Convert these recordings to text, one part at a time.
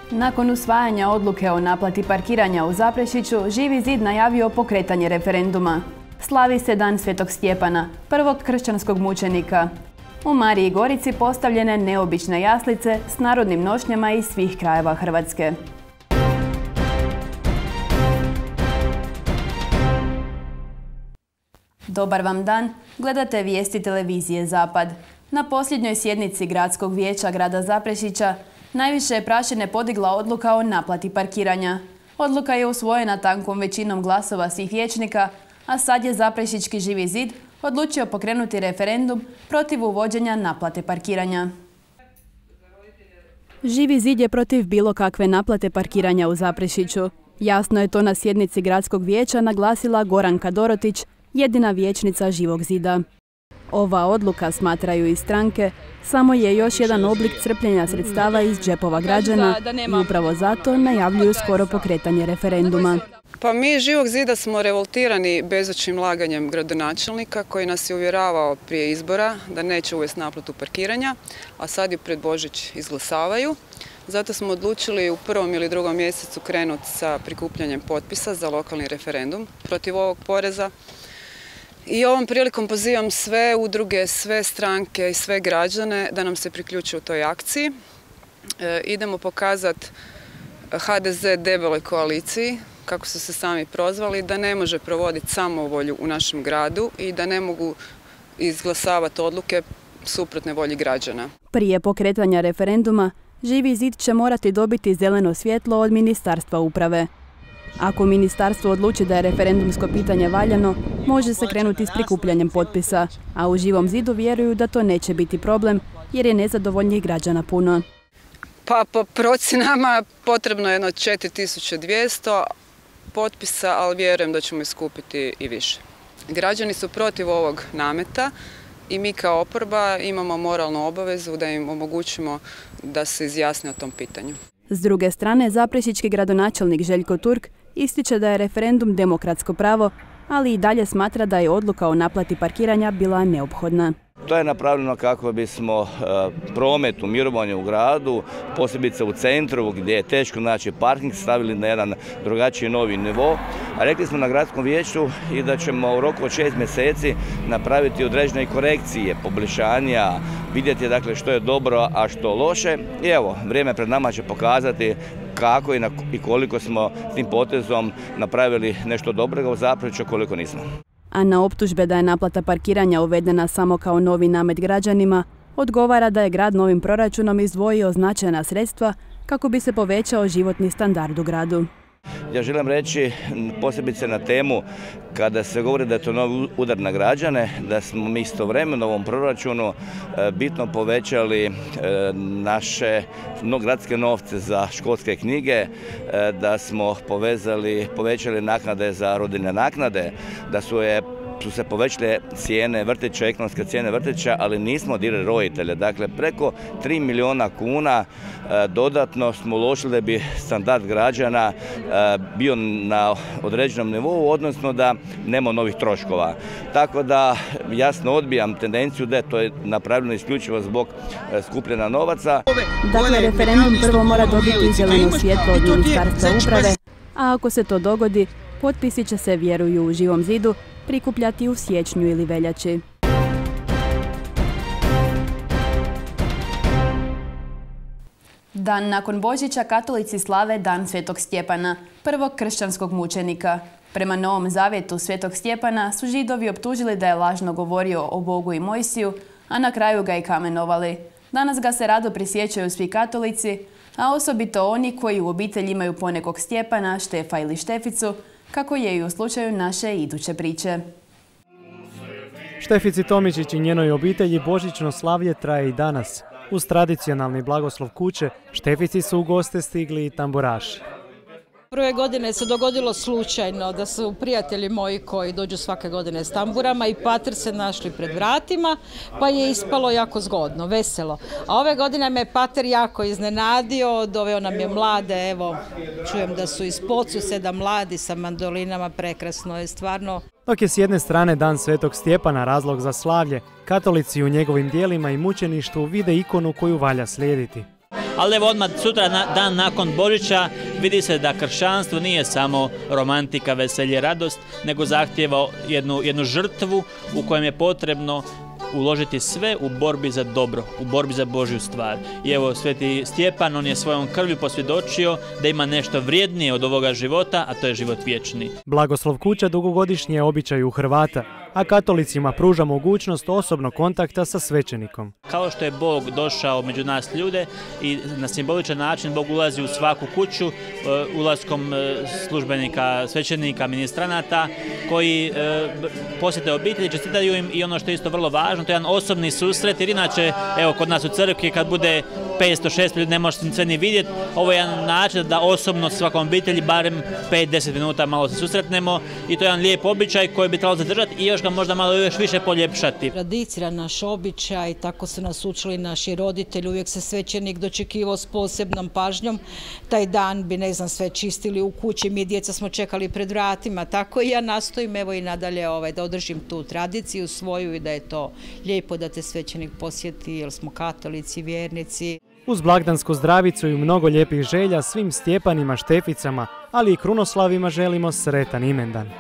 Nakon usvajanja odluke o naplati parkiranja u Zaprešiću, Živi zid najavio pokretanje referenduma. Slavi se Dan Svetog Stjepana, prvog kršćanskog mučenika. U Mariji Gorici postavljene neobične jaslice s narodnim nošnjama iz svih krajeva Hrvatske. Dobar vam dan, gledate vijesti televizije Zapad. Na posljednjoj sjednici Gradskog vijeća grada Zaprešića najviše je prašine podigla odluka o naplati parkiranja. Odluka je usvojena tankom većinom glasova svih vijećnika, a sad je Zaprešićki Živi zid odlučio pokrenuti referendum protiv uvođenja naplate parkiranja. Živi zid je protiv bilo kakve naplate parkiranja u Zaprešiću. Jasno je to na sjednici Gradskog vijeća naglasila Goranka Dorotić, jedina vijećnica Živog zida. Ova odluka, smatraju i stranke, samo je još jedan oblik crpljenja sredstava iz džepova građana i upravo zato najavljuju skoro pokretanje referenduma. Pa mi iz Živog zida smo revoltirani bezočnim laganjem gradonačelnika koji nas je uvjeravao prije izbora da neće uvesti naplatu parkiranja, a sad ju pred Božić izglasavaju. Zato smo odlučili u 1. ili 2. mjesecu krenuti sa prikupljanjem potpisa za lokalni referendum protiv ovog poreza. I ovom prilikom pozivam sve udruge, sve stranke i sve građane da nam se priključe u toj akciji. Idemo pokazati HDZ debeloj koaliciji, kako su se sami prozvali, da ne može provoditi samovolju u našem gradu i da ne mogu izglasavati odluke suprotne volji građana. Prije pokretanja referenduma, Živi zid će morati dobiti zeleno svjetlo od Ministarstva uprave. Ako ministarstvo odluči da je referendumsko pitanje valjano, može se krenuti s prikupljanjem potpisa, a u Živom zidu vjeruju da to neće biti problem jer je nezadovoljnih građana puno. Pa po procjenama potrebno je jedno 4200 potpisa, ali vjerujem da ćemo iskupiti i više. Građani su protiv ovog nameta i mi kao oporba imamo moralnu obavezu da im omogućimo da se izjasne o tom pitanju. S druge strane, zaprešićki gradonačelnik Željko Turk ističe da je referendum demokratsko pravo, ali i dalje smatra da je odluka o naplati parkiranja bila neophodna. To je napravljeno kako bismo promet u mirovanju u gradu, posebice u centru gdje je teško naći parking, stavili na jedan drugačiji novi nivo. A rekli smo na gradskom vijeću i da ćemo u roku od 6 mjeseci napraviti određene korekcije, poboljšanja, vidjeti dakle što je dobro, a što loše. I evo, vrijeme pred nama će pokazati kako i koliko smo s tim potezom napravili nešto dobrega u Zaprešiću, koliko nismo. A na optužbe da je naplata parkiranja uvedena samo kao novi namet građanima, odgovara da je grad novim proračunom izdvojio značajna sredstva kako bi se povećao životni standard u gradu. Ja želim reći, posebice na temu, kada se govori da je to novi udar na građane, da smo mi istovremeno u ovom proračunu bitno povećali naše gradske novce za školske knjige, da smo povećali naknade za rodiljne naknade, da su se povećale cijene vrtića, ekonomske cijene vrtića, ali nismo dirali roditelje. Dakle, preko 3 milijuna kuna dodatno smo uložili da bi standard građana bio na određenom nivou, odnosno da nema novih troškova. Tako da jasno odbijam tendenciju da je to napravljeno isključivo zbog skupljena novaca. Dakle, referendum prvo mora dobiti zeleno svjetlo od Ministarstva uprave, a ako se to dogodi, potpisi će se, vjeruju u Živom zidu, prikupljati u siječnju ili veljači. Dan nakon Božića katolici slave Dan Svetog Stjepana, prvog kršćanskog mučenika. Prema Novom zavjetu Svetog Stjepana su Židovi optužili da je lažno govorio o Bogu i Mojsiju, a na kraju ga i kamenovali. Danas ga se rado prisjećaju svi katolici, a osobito oni koji u obitelji imaju ponekog Stjepana, Štefa ili Šteficu, kako je i u slučaju naše iduće priče. Štefici Tomičić i njenoj obitelji božićno slavlje traje i danas. Uz tradicionalni blagoslov kuće, Štefici su u goste stigli i tamburaši. Prve godine se dogodilo slučajno da su prijatelji moji koji dođu svake godine s tamburama i pater se našli pred vratima, pa je ispalo jako zgodno, veselo. A ove godine me pater jako iznenadio, doveo nam je mlade, evo, čujem da su iz Podsuseda mladi sa mandolinama, prekrasno je stvarno. Dok je s jedne strane Dan Svetog Stjepana razlog za slavlje, katolici u njegovim dijelima i mučeništvu vide ikonu koju valja slijediti. ali evo odmah sutra, dan nakon Božića, vidi se da kršćanstvo nije samo romantika, veselje, radost, nego zahtijeva jednu žrtvu u kojem je potrebno uložiti sve u borbi za dobro, u borbi za Božju stvar. I evo, Sveti Stjepan, on je svojom krvlju posvjedočio da ima nešto vrijednije od ovoga života, a to je život vječni. Blagoslov kuća dugogodišnji je običaj u Hrvata, a katolicima pruža mogućnost osobnog kontakta sa svećenikom. Kao što je Bog došao među nas ljude i na simboličan način Bog ulazi u svaku kuću ulaskom službenika, svećenika, ministranata koji posjete obitelji, čestitaju im i ono što je isto vrlo važno, to je jedan osobni susret, jer inače, evo, kod nas u crkvi kad bude 500-600 ljudi ne možete sve ni vidjeti, ovo je jedan način da osobno svakom obitelji barem 5-10 minuta malo se susretnemo i to je jedan lijep običaj koji bi trebalo zadržati i još ga možda malo još više poljepšati. Tradicija, naš običaj, tako su nas učili naši roditelji, uvijek se svećenik dočekivao s posebnom pažnjom. Taj dan bi, ne znam, sve čistili u kući, mi djeca smo čekali pred vratima, tako i ja nastojim evo i nadalje da održim tu tradiciju svoju i da je to lijepo da te svećenik posjeti, jer smo katolici, vjernici. Uz blagdansku zdravicu i mnogo lijepih želja svim Stjepanima, Šteficama, ali i Krunoslavima želimo sretan imendan.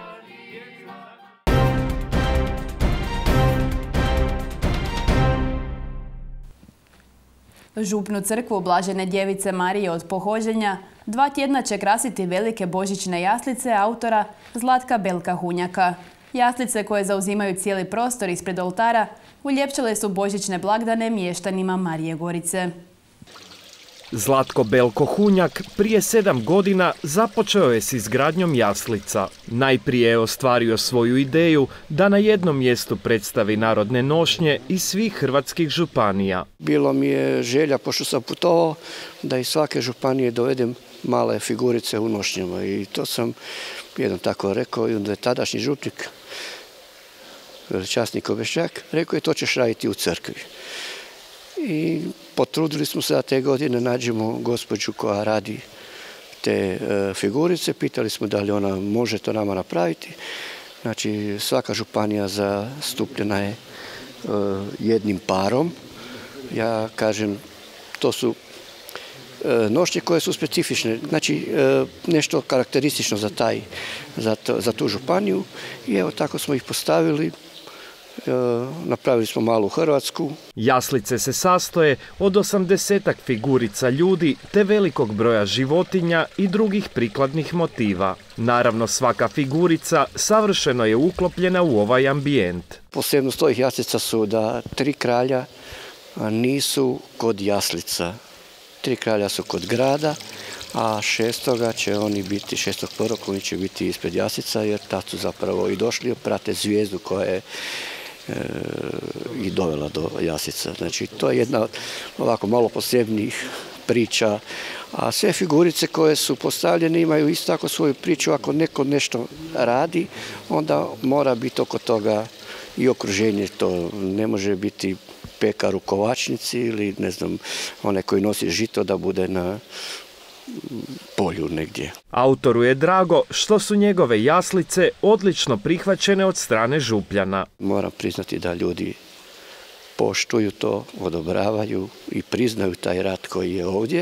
Župnu crkvu Blažene djevice Marije od Pohođenja 2 tjedna će krasiti velike božićne jaslice autora Zlatka Belka Hunjaka. Jaslice koje zauzimaju cijeli prostor ispred oltara uljepšale su božićne blagdane mještanima Marije Gorice. Zlatko Belko Hunjak prije 7 godina započeo je s izgradnjom jaslica. Najprije je ostvario svoju ideju da na jednom mjestu predstavi narodne nošnje iz svih hrvatskih županija. Bilo mi je želja, pošto sam putovao, da iz svake županije dovedem male figurice u nošnjama i to sam jednom tako rekao i onda je tadašnji župnik, veličasnik Obeščak, rekao je to ćeš raditi u crkvi. I potrudili smo se da te godine nađemo gospođu koja radi te figurice. Pitali smo da li ona može to nama napraviti. Znači, svaka županija zastupljena je jednim parom. Ja kažem, to su nošnje koje su specifične, znači nešto karakteristično za tu županiju. I evo tako smo ih postavili. Napravili smo malu Hrvatsku. Jaslice se sastoje od 80-ak figurica ljudi te velikog broja životinja i drugih prikladnih motiva. Naravno, svaka figurica savršeno je uklopljena u ovaj ambijent. Posebnost ovih jaslica su da 3 kralja nisu kod jaslica. 3 kralja su kod grada, a 6. će oni biti, 6.1. oni će biti ispred jaslica, jer tad su zapravo i došli, prate zvijezdu koja je i dovela do jaslica. Znači, to je jedna ovako malo posebnih priča, a sve figurice koje su postavljene imaju isto tako svoju priču. Ako neko nešto radi, onda mora biti oko toga i okruženje. To ne može biti pekar u kovačnici ili ne znam, onaj koji nosi žito da bude na polju negdje. Autoru je drago što su njegove jaslice odlično prihvaćene od strane Župljana. Moram priznati da ljudi poštuju to, odobravaju i priznaju taj rad koji je ovdje.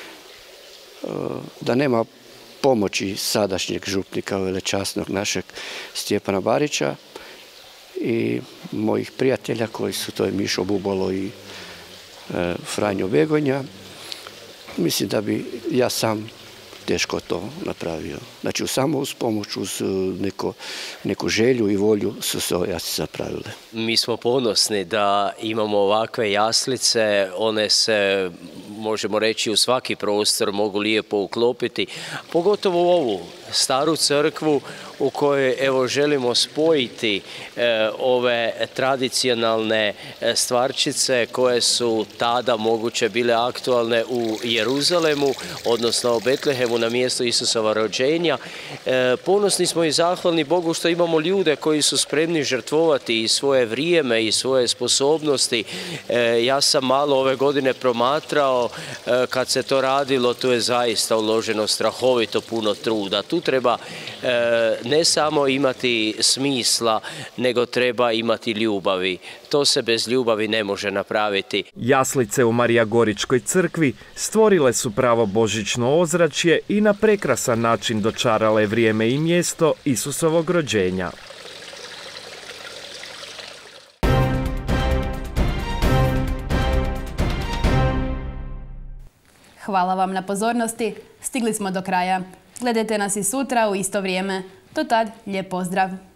Da nema pomoći sadašnjeg župnika, velečasnog našeg Stjepana Barića i mojih prijatelja koji su, to je Mišo Bubalo i Franjo Begonja, mislim da bi ja sam teško to napravio. Znači, samo uz pomoć, uz neku želju i volju su se ove jaslice napravile. Mi smo ponosni da imamo ovakve jaslice, one se, možemo reći, u svaki prostor mogu lijepo uklopiti, pogotovo u ovu staru crkvu u kojoj evo želimo spojiti ove tradicionalne stvarčice koje su tada moguće bile aktualne u Jeruzalemu, odnosno u Betlehemu na mjestu Isusova rođenja. Ponosni smo i zahvalni Bogu što imamo ljude koji su spremni žrtvovati i svoje vrijeme i svoje sposobnosti. Ja sam malo ove godine promatrao kad se to radilo, tu je zaista uloženo strahovito puno truda. Tu treba ne samo imati smisla, nego treba imati ljubavi. To se bez ljubavi ne može napraviti. Jaslice u Marijagoričkoj crkvi stvorile su pravo božićno ozračje i na prekrasan način dočarale vrijeme i mjesto Isusovog rođenja. Hvala vam na pozornosti. Stigli smo do kraja. Gledajte nas i sutra u isto vrijeme. Do tad, lijep pozdrav!